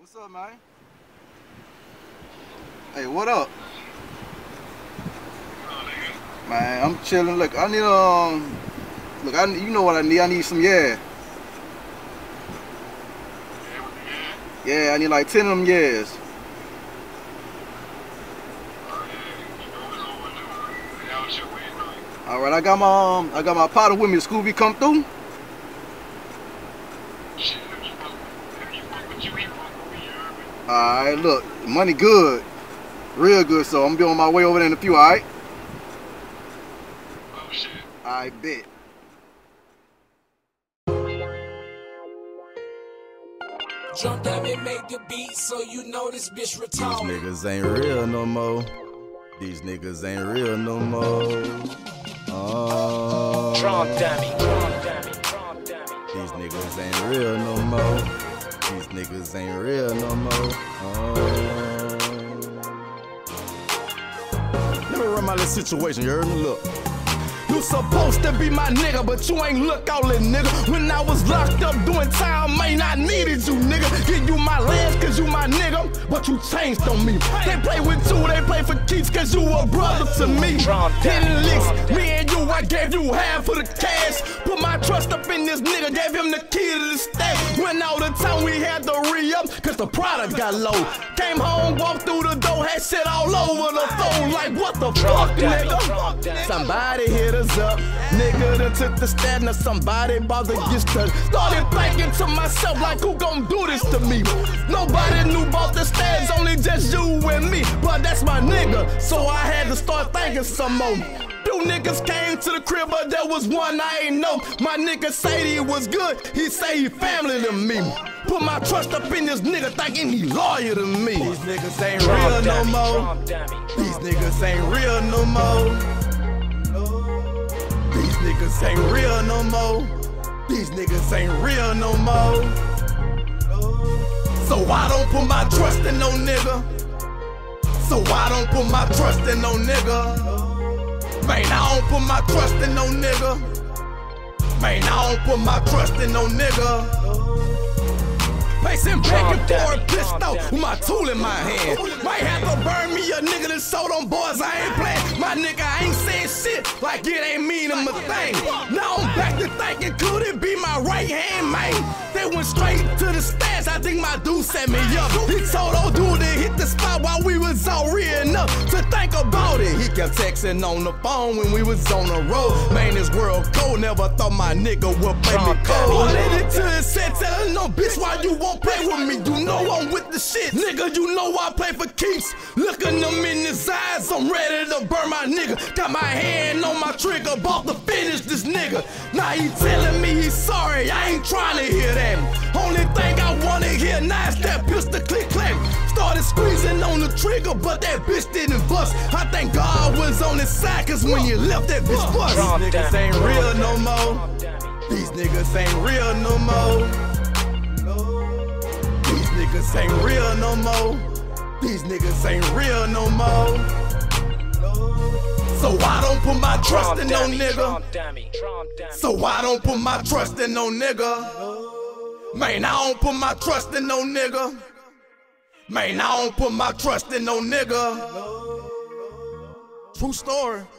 What's up, man? Hey, what up? Man, I'm chilling. Look, I need you know what I need? I need some Yeah, I need like 10 of them Yeahs. All right, I got my partner with me. Scooby come through. All right, look, money good, real good. So I'm gonna be on my way over there in a few. All right. Oh shit. I bet. Jump down and make the beat so you know this bitch retarded. These niggas ain't real no more. These niggas ain't real no more. Drum dummy. These niggas ain't real no more. These niggas ain't real no more. Let me run my little situation, you heard me? Look. You supposed to be my nigga, but you ain't look out, little nigga. When I was locked up doing time, man, I needed you, nigga. Give you my last cause you my nigga, but you changed on me. They play with you, they play for keeps cause you a brother to me. 10 licks, me and you, I gave you half of the cash. Put my trust up in this nigga, gave him the key to the stash. When all the time we had to re-up cause the product got low. Came home, walked through the door, had shit all over the phone. Like what the fuck, nigga? Somebody hit us up, nigga done took the stand. Now somebody about to get stuck. Started thinking to myself like who gon' do this to me? Nobody knew about the stands, only just you and me. But that's my nigga, so I had to start thinking some more. Two niggas came to the crib, but there was one I ain't know. My nigga said he was good, he say he family to me. Put my trust up in this nigga, thinking he loyal to me. These niggas ain't real no more. These niggas ain't real no more. These niggas ain't real no more. These niggas ain't real no more. So I don't put my trust in no nigga. So I don't put my trust in no nigga. Man, I don't put my trust in no nigga. Man, I don't put my trust in no nigga. Pacing back and forth, pissed out with my tool in my hand. Might have to burn me a nigga that sold them boys, I ain't playing. My nigga, I ain't saying shit like it ain't mean him a thing. Now I'm back to thinking, could it be my right hand, man? They went straight to the stats, I think my dude set me up. He told old dude to hit the spot while we was all real enough to think about it. He kept texting on the phone when we was on the road. Man, this world cold, never thought my nigga would play me cold. All in it to his set, telling no bitch why you won't play with me. You know I'm with the shit, nigga, you know I play for keeps. Looking them in his eyes, I'm ready to burn my nigga. Got my hand on my trigger, about to finish this nigga. Now he telling me he's sorry, I ain't trying to hear that. Only thing I wanna hear now is that pistol click clack. Started squeezing on the trigger, but that bitch didn't bust. I think God was on his side, cause when you left that bitch bust. These niggas ain't real no more. These niggas ain't real no more. These niggas ain't real no more. These niggas ain't real no more. So I don't put my trust in no nigga. So I don't put my trust in no nigga. Man, I don't put my trust in no nigga. Man, I don't put my trust in no nigga. True story.